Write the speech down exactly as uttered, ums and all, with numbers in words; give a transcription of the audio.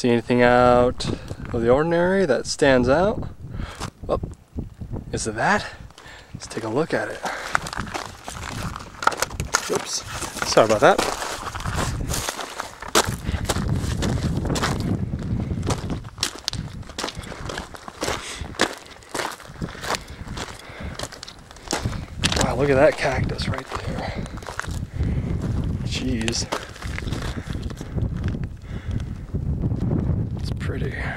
See anything out of the ordinary that stands out? Oh, is it that? Let's take a look at it. Oops, sorry about that. Wow, look at that cactus right there. Jeez. It's pretty.